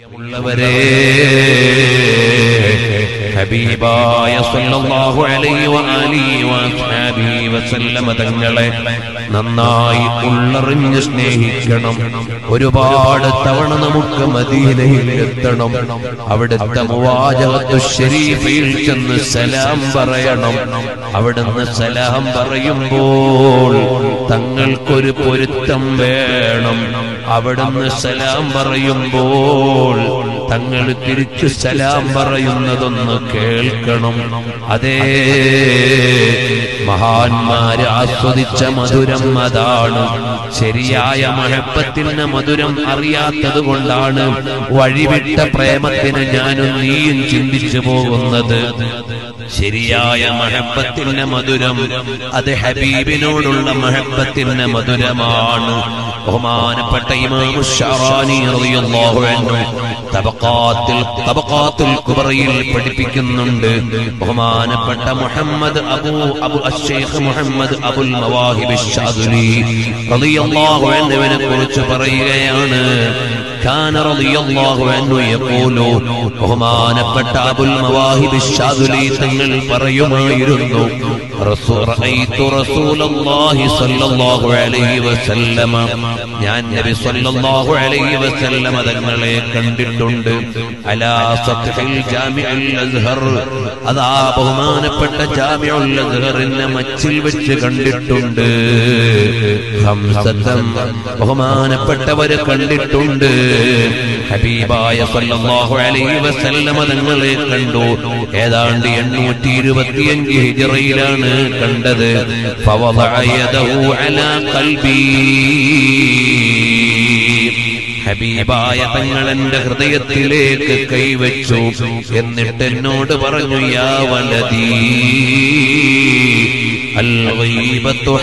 പ്രിയമുള്ളവരെ, ഹബീബായ സല്ലല്ലാഹു അലൈഹി വഅലിഹി വസല്ലമ തങ്ങളെ നന്നായി ഉള്ളറിഞ്ഞ് സ്നേഹിക്കണം. ഒരുപാട് തവണ നമുക്ക് മദീനയിൽ എത്തണം. അവിടുത്തെ മുവാജഹത്തു ശരീഫയിൽ ചെന്ന് സലാം പറയണം. അവിടുന്ന് സലാം പറയുമ്പോൾ തങ്ങൾക്കൊരു പൊരുത്തം വേണം. അവിടുന്ന് സലാം പറയുമ്പോൾ തങ്ങൾ തിരിച്ചു സലാം പറയുന്നതൊന്ന് കേൾക്കണം. അതേ, മഹാന്മാര് ആസ്വദിച്ച മധുരം അതാണ്. ശരിയായ മഹബത്തിന് മധുരം അറിയാത്തത് കൊണ്ടാണ് വഴിവിട്ട പ്രേമത്തിന് ഞാനും നീയും ചിന്തിച്ചു പോകുന്നത്. ശരിയായ മഹബത്തിന്റെ മധുരം അത് ഹബീബിനോടുള്ള മഹബത്തിന്റെ മധുരമാണ്. ബഹുമാനപ്പെട്ട ഇമാം ശഅറാനി റളിയല്ലാഹു അൻഹു തബഖാത്തുൽ കുബ്രയിൽ പഠിപ്പിക്കുന്നുണ്ട്. ബഹുമാനപ്പെട്ട മുഹമ്മദ് അശ്ശൈഖ് മുഹമ്മദ് അബുൽ മവാഹിബ് അശ്ശാദുലി റളിയല്ലാഹു അൻഹുവിനെ കുറിച്ച് പറയുകയാണ്. കാന റളിയല്ലാഹു അൻഹു യഖൂലു, ബഹുമാനപ്പെട്ട അബുൽ മവാഹിബ് അശ്ശാദുലി തങ്ങൾ പറയുമായിരുന്നു, റഅയ്തു റസൂലല്ലാഹി സ്വല്ലല്ലാഹു അലൈഹി വസല്ലമ, ഞാൻ നബി സ്വല്ലല്ലാഹു അലൈഹി വസല്ലമ തങ്ങളെ കണ്ടിട്ടുണ്ട്. അലാ സത്ഹിൽ ജാമിഉൽ അസ്ഹർ, അതാ ബഹുമാനപ്പെട്ട ജാമിഉൽ അസ്ഹറിന്റെ മച്ചിൽ വെച്ച് കണ്ടിട്ടുണ്ട്. ഹംസതം, ബഹുമാനപ്പെട്ടവരെ കണ്ടിട്ടുണ്ട്. ഹബീബായ സല്ലല്ലാഹു അലൈഹി വസല്ലമ തങ്ങളെ കണ്ടു. ഏതാണ്ട് 825 ഹിജ്റയിലാണ് കണ്ടത്. ഫവളഅ യദഹു അലാ ഖൽബി, ഹബീബായ തങ്ങൾ എന്റെ ഹൃദയത്തിലേക്ക് കൈവച്ചു. എന്നിട്ട് എന്നോട് പറഞ്ഞു, യാ വലദീ അൽ ഗീബത്തു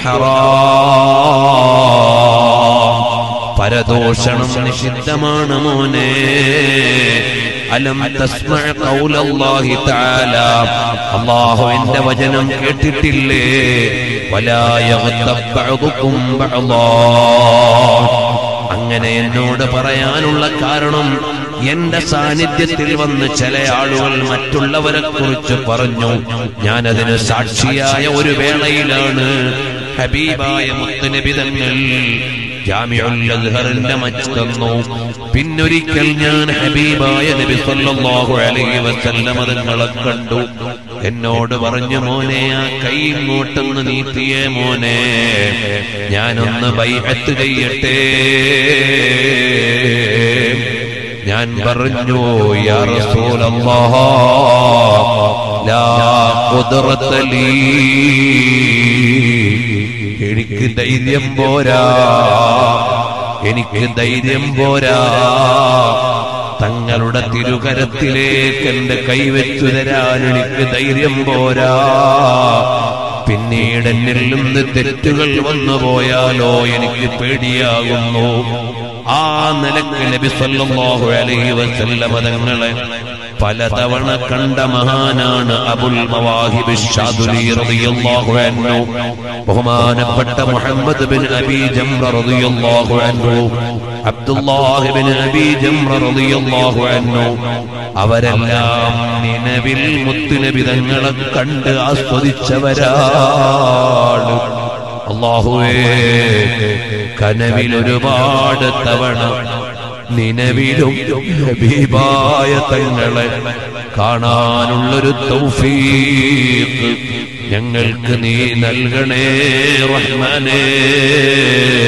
ഹറാം, പരദൂഷണം നിഷിദ്ധമാണ് മോനെ. അലം തസ്മഅ ഖൗലല്ലാഹി തആല, അല്ലാഹുവിന്റെ വചനം കേട്ടിട്ടില്ലേ? വലാ യഗ്തബ് ബഅദുകും ബഅദാ. അങ്ങനെ എന്നോട് പറയാനുള്ള കാരണം, എന്റെ സാന്നിധ്യത്തിൽ വന്ന് ചില ആളുകൾ മറ്റുള്ളവരെ കുറിച്ച് പറഞ്ഞു. ഞാനതിന് സാക്ഷിയായ ഒരു വേളയിലാണ് ഹബീബായ മുത്തുനബി തങ്ങൾ ജാമിഉൽ അസ്ഹറിന്റെ മച്ച് തന്നു. പിന്നൊരിക്കൽ ഞാൻ ഹബീബായ നബി സല്ലല്ലാഹു അലൈഹി വസല്ലമ തങ്ങളെ കണ്ടു. എന്നോട് പറഞ്ഞു, മോനെ ആ കൈ ഇങ്ങോട്ടൊന്ന് നീട്ടിയേ മോനെ, ഞാനൊന്ന് ബൈഅത്ത് ചെയ്യട്ടെ. ഞാൻ പറഞ്ഞു, യാ റസൂലല്ലാഹ് ലാ ഖുദ്റത ലീ, എനിക്ക് ധൈര്യം പോരാ, എനിക്ക് ധൈര്യം പോരാ. തങ്ങളുടെ തിരുകരത്തിലേക്ക് എന്റെ കൈവച്ചു തരാൻ എനിക്ക് ധൈര്യം പോരാ. പിന്നീട് എന്നിൽ നിന്ന് തെറ്റുകൾ വന്നു പോയാലോ എനിക്ക് പേടിയാകുന്നു. ആ നിലക്ക് നബി സല്ലല്ലാഹു അലൈഹി വസല്ലമ തങ്ങളെ പലതവണ കണ്ട മഹാനാണ് അബുൽ മവാഹിബ് അശ്ശാദുലി റളിയല്ലാഹു അൻഹു. ബഹുമാനപ്പെട്ട മുഹമ്മദ് ബിൻ അബി ജംറ റളിയല്ലാഹു അൻഹു, അബ്ദുല്ലാഹ് ബിൻ അബി ജംറ റളിയല്ലാഹു അൻഹു, അവരെല്ലാം നിലവിൽ മുത്തുനബി തങ്ങളെ കണ്ട് ആസ്വദിച്ചവരാണ്. അല്ലാഹുവേ, കനവിൽ ഒരുപാട് തവണ നിലവിലും ഹബീബായ തങ്ങളെ കാണാനുള്ളൊരു തൗഫീഖ് ഞങ്ങൾക്ക് നീ നൽകണേ റഹ്മാനേ.